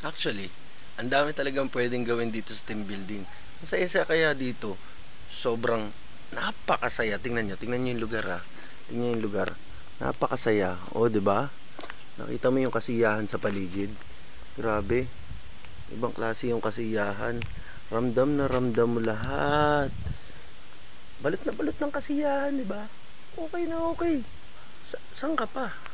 Actually, ang dami talagang pwedeng gawin dito sa team building. Ang saya-saya kaya dito. Sobrang napakasaya. Tingnan nyo yung lugar ha. Tingnan nyo yung lugar. Napakasaya. O, di ba? Nakita mo yung kasiyahan sa paligid. Grabe. Ibang klase yung kasiyahan. Ramdam na ramdam mo lahat. Balot na balot ng kasiyahan, di ba? Okay na okay. Saan ka pa?